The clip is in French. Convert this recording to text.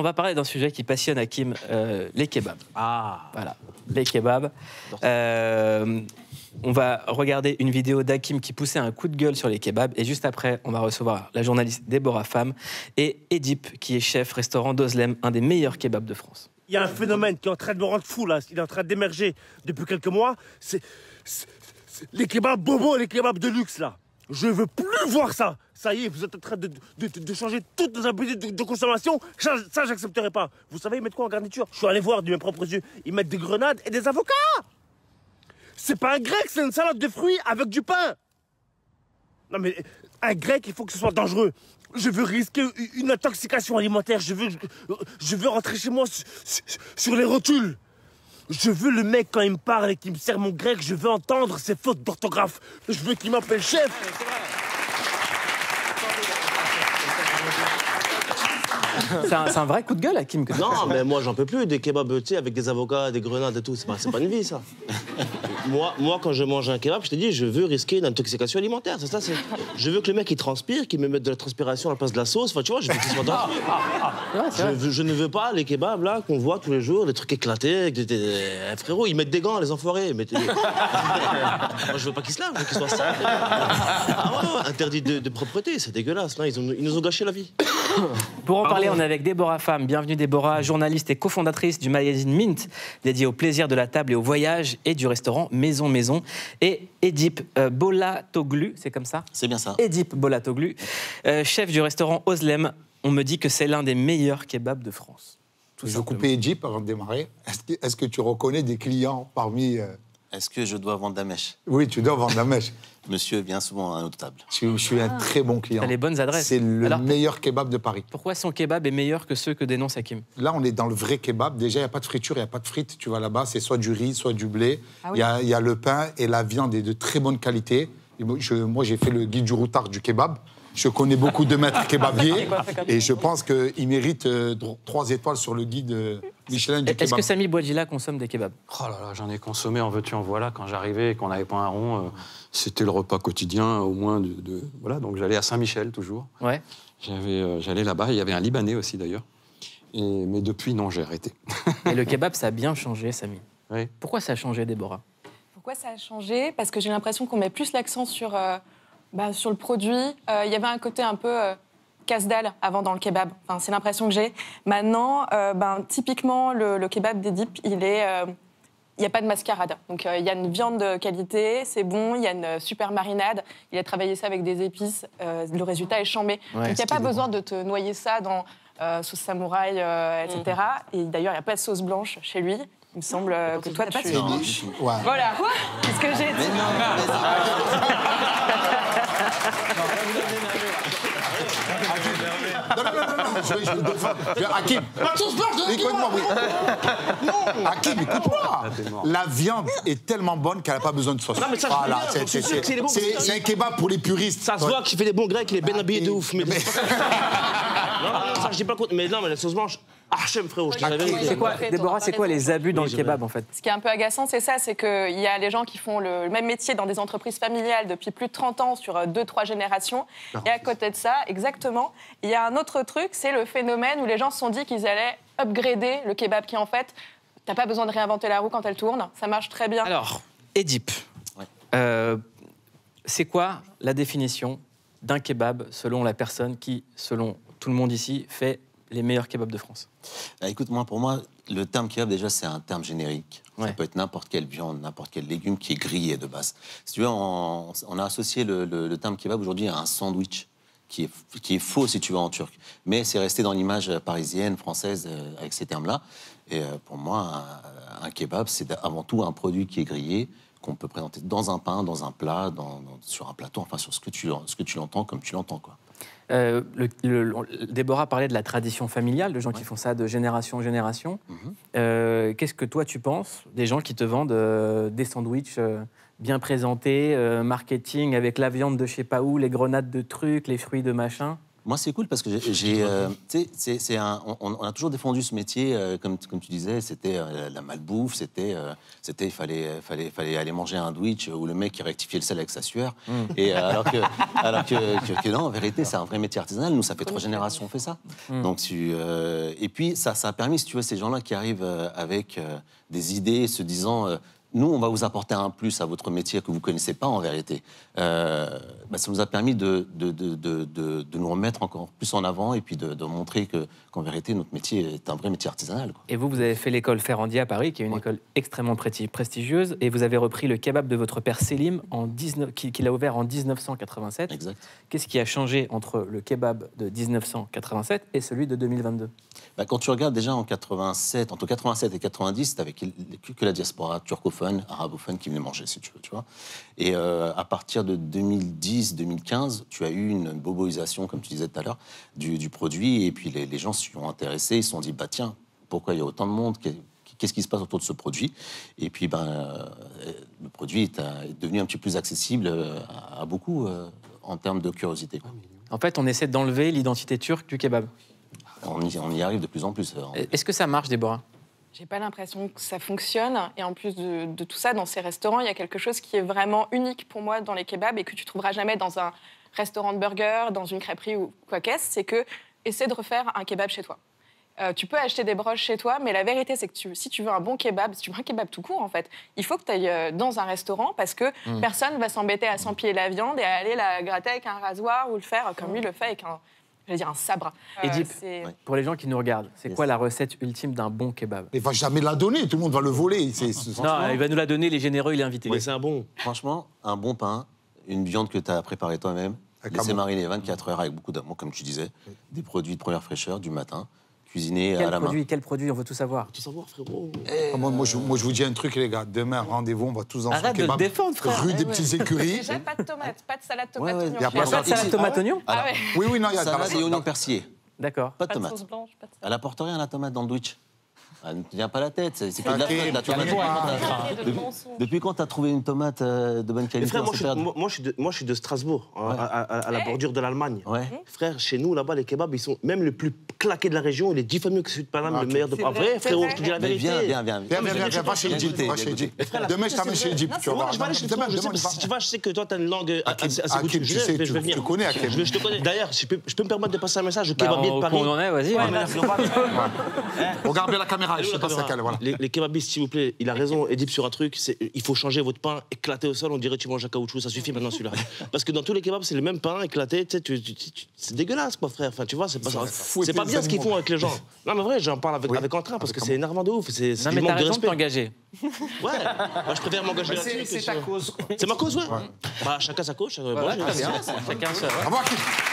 on va parler d'un sujet qui passionne Hakim, les kebabs. Ah. Voilà, les kebabs. On va regarder une vidéo d'Hakim qui poussait un coup de gueule sur les kebabs. Et juste après, on va recevoir la journaliste Déborah Fam et Edip, qui est chef restaurant d'Ozlem, un des meilleurs kebabs de France. Il y a un phénomène qui est en train de me rendre fou, là. Il est en train d'émerger depuis quelques mois. C'est les kebabs bobos, les kebabs de luxe, là. Je veux plus voir ça. Ça y est, vous êtes en train de changer toutes nos habitudes de consommation. Ça, j'accepterai pas. Vous savez, ils mettent quoi en garniture? Je suis allé voir de mes propres yeux. Ils mettent des grenades et des avocats. C'est pas un grec, c'est une salade de fruits avec du pain. Non mais, un grec, il faut que ce soit dangereux. Je veux risquer une intoxication alimentaire. Je veux rentrer chez moi sur les rotules. Je veux le mec, quand il me parle et qu'il me sert mon grec, je veux entendre ses fautes d'orthographe. Je veux qu'il m'appelle chef. C'est un vrai coup de gueule, Hakim. Non, mais moi, j'en peux plus. Des kebabs, tu sais, avec des avocats, des grenades et tout. C'est pas une vie, ça. moi, quand je mange un kebab, je te dis, je veux risquer une intoxication alimentaire. C'est ça, je veux que le mec, il transpire, qu'il me mette de la transpiration à la place de la sauce. Enfin, tu vois, je veux qu'il soit je ne veux pas les kebabs, là, qu'on voit tous les jours, des trucs éclatés. Avec frérot, ils mettent des gants, les enfoirés. Moi, je veux pas qu'ils se lavent, je veux qu'ils soient sales. Interdit de propreté, c'est dégueulasse. Là, ils nous ont gâché la vie. Pour en parler, on est avec Déborah Fam. Bienvenue Déborah, journaliste et cofondatrice du magazine Mint, dédié au plaisir de la table et au voyage, et du restaurant Maison Maison. Et Edip Bolatoglu, c'est comme ça? C'est bien ça. Edip Bolatoglu, chef du restaurant Ozlem. On me dit que c'est l'un des meilleurs kebabs de France. Je vais couper Edip avant de démarrer. Est-ce que tu reconnais des clients parmi... Est-ce que je dois vendre la mèche? Oui, tu dois vendre la mèche. Monsieur vient souvent à notre table. Je suis un très bon client. T'as les bonnes adresses. C'est le meilleur kebab de Paris. Pourquoi son kebab est meilleur que ceux que dénonce Hakim? Là, on est dans le vrai kebab. Déjà, il n'y a pas de friture, il n'y a pas de frites. Tu vas là-bas, c'est soit du riz, soit du blé. Il y a le pain et la viande est de très bonne qualité. Et moi, j'ai fait le guide du routard du kebab. Je connais beaucoup de maîtres kebabiers et je pense qu'il mérite 3 étoiles sur le guide Michelin du kebab. Est-ce que Samy Bouadjila consomme des kebabs? Oh là là, j'en ai consommé, en veux-tu, en voilà. Quand j'arrivais et qu'on n'avait pas un rond, c'était le repas quotidien, au moins voilà, donc j'allais à Saint-Michel, toujours. Ouais. J'allais là-bas, il y avait un Libanais aussi, d'ailleurs. Mais depuis, non, j'ai arrêté. Et le kebab, ça a bien changé, Samy. Oui. Pourquoi ça a changé, Déborah? Pourquoi ça a changé? Parce que j'ai l'impression qu'on met plus l'accent sur le produit. Il y avait un côté un peu casse-dalle avant dans le kebab. Enfin, c'est l'impression que j'ai. Maintenant, typiquement, le kebab d'Edip, il n'y a pas de mascarade. Donc, il y a une viande de qualité, c'est bon, il y a une super marinade. Il a travaillé ça avec des épices. Le résultat est chambé. Ouais, donc, il n'y a pas besoin de te noyer ça dans sauce samouraï, etc. Et d'ailleurs, il n'y a pas de sauce blanche chez lui. Il me semble que toi, tu... Ouais. Voilà. Quoi? Qu'est-ce que j'ai dit? Non, je vais défendre. Hakim, écoute-moi, oui. Hakim, écoute-moi. La viande est tellement bonne qu'elle n'a pas besoin de sauce. Non, mais ça, voilà, c'est un kebab pour les puristes. Ça se voit qu'il fait des bons grecs, il est bien habillé de ouf. Mais... non, ça, je dis pas compte. Mais non, mais la sauce blanche, archem, frérot, je te l'avais dit. C'est quoi, Déborah, c'est quoi les abus dans le kebab, en fait? Ce qui est un peu agaçant, c'est ça, c'est qu'il y a les gens qui font le même métier dans des entreprises familiales depuis plus de 30 ans, sur 2-3 générations. Et à côté de ça, exactement, il y a un autre truc, c'est le phénomène où les gens se sont dit qu'ils allaient upgrader le kebab, qui en fait, t'as pas besoin de réinventer la roue quand elle tourne, ça marche très bien. Alors, Edip, c'est quoi la définition d'un kebab selon la personne qui, selon tout le monde ici, fait les meilleurs kebabs de France? Écoute, pour moi, le terme kebab, déjà, c'est un terme générique. Ouais. Ça peut être n'importe quelle viande, n'importe quel légume qui est grillé de base. Si tu veux, on a associé le terme kebab aujourd'hui à un sandwich qui est faux, si tu veux, en turc. Mais c'est resté dans l'image parisienne, française, avec ces termes-là. Et pour moi, un kebab, c'est avant tout un produit qui est grillé, qu'on peut présenter dans un pain, dans un plat, sur un plateau, enfin, sur ce que tu l'entends, comme tu l'entends, quoi. Déborah parlait de la tradition familiale, de gens qui font ça de génération en génération. Qu'est-ce que toi, tu penses des gens qui te vendent des sandwichs bien présentés, marketing avec la viande de je sais pas où, les grenades de trucs, les fruits de machin? Moi, c'est cool parce que on a toujours défendu ce métier, comme tu disais, c'était la malbouffe, il fallait aller manger un sandwich où le mec qui rectifiait le sel avec sa sueur. Et alors que non, en vérité, c'est un vrai métier artisanal. Nous, ça fait 3 générations qu'on fait ça. Donc, et puis, ça a permis, si tu veux, ces gens-là qui arrivent avec des idées, se disant... nous, on va vous apporter un plus à votre métier que vous ne connaissez pas, en vérité. Ça nous a permis de nous remettre encore plus en avant et puis de montrer qu'en vérité, notre métier est un vrai métier artisanal, quoi. Et vous avez fait l'école Ferrandi à Paris, qui est une école extrêmement prestigieuse, et vous avez repris le kebab de votre père Selim, qu'il a ouvert en 1987. Exact. Qu'est-ce qui a changé entre le kebab de 1987 et celui de 2022 ? Quand tu regardes déjà entre 87 et 90, t'avais que la diaspora turcophone, arabophone qui venait manger, si tu veux, tu vois. Et à partir de 2010-2015, tu as eu une boboisation, comme tu disais tout à l'heure, du produit, et puis les gens s'y ont intéressés, ils se sont dit, tiens, pourquoi il y a autant de monde ? Qu'est-ce qui se passe autour de ce produit ? Et puis, le produit est devenu un petit peu plus accessible à beaucoup en termes de curiosité, quoi. En fait, on essaie d'enlever l'identité turque du kebab. On y arrive de plus en plus. Est-ce que ça marche, Déborah ? J'ai pas l'impression que ça fonctionne. Et en plus de tout ça, dans ces restaurants, il y a quelque chose qui est vraiment unique pour moi dans les kebabs et que tu trouveras jamais dans un restaurant de burger, dans une crêperie ou quoi qu'est-ce. C'est que essaie de refaire un kebab chez toi. Tu peux acheter des broches chez toi, mais la vérité, c'est que si tu veux un bon kebab, si tu veux un kebab tout court, en fait, il faut que tu ailles dans un restaurant parce que personne va s'embêter à s'empiler la viande et à aller la gratter avec un rasoir ou le faire comme lui le fait avec un sabre. Édipe, pour les gens qui nous regardent, c'est quoi la recette ultime d'un bon kebab ? Il va jamais la donner, tout le monde va le voler. Non, il va nous la donner, les généreux, il est invité. Mais c'est un bon. Franchement, un bon pain, une viande que tu as préparée toi-même, laissée mariner 24 heures avec beaucoup d'amour, comme tu disais, des produits de première fraîcheur du matin, cuisinés à la main. Quel produit, on veut tout savoir. Tout savoir, frérot. Moi, je vous dis un truc, les gars. Demain, rendez-vous, on va tous dans Arrête son kebab. de le défendre, frère. Rue des Petites Écuries. Déjà, pas de tomates, pas de salade tomate Ouais, oignon. y a Il n'y a pas de salade tomate oignon ? Ah ouais. Oui, non, il y a Salade et oignons persillés. D'accord. Pas de Pas de tomate. sauce blanche, pas de Elle apporte rien, la tomate, dans le sandwich. Elle ne tient pas la tête. C'est que de la Ok, flotte, la tu tomate. connais pas. Depuis quand tu as trouvé une tomate de bonne Mais qualité frère, dans cette période moi, je suis de Strasbourg, à la bordure de l'Allemagne. Ouais. Frère, chez nous, là-bas, les kebabs, ils sont même le plus claqué de la région. Il est 10 fois mieux que celui de Paname, le meilleur de... C'est En vrai, vrai, frérot, c'est je te dis la Mais vérité. viens. Viens, va chez Edip. Demain, je t'amène chez Edip. Tu vas voir. Je vais aller chez toi. Si tu vas, je sais que toi, tu as une langue assez goûtue. Hakim, tu sais, Je vais venir. tu connais Hakim. Je te connais. D'ailleurs, je peux me permettre de passer un message au Bah, kebabier de Paris. on en est, vas-y. Regarde bien la caméra, je sais pas c'est laquelle. Voilà. Les kebabistes, s'il vous plaît, il a raison, Edip, sur un truc, il faut changer votre pain éclaté au sol, on dirait que tu manges un caoutchouc, ça suffit maintenant celui-là. Parce que dans tous les kebabs, c'est le même pain éclaté, tu sais, c'est dégueulasse, quoi, frère. Enfin, tu vois, c'est pas bien ce qu'ils font avec les gens. Non, mais vrai, j'en parle avec entrain parce que c'est énervant de ouf, c'est Non, du mais t'as manque de raison de respect. t'engager. Ouais, moi je préfère m'engager là-dessus. C'est ta cause. C'est ma cause, ouais. Bah, chacun sa cause. Voilà, très bien. Chacun sa... Au revoir, Hakim.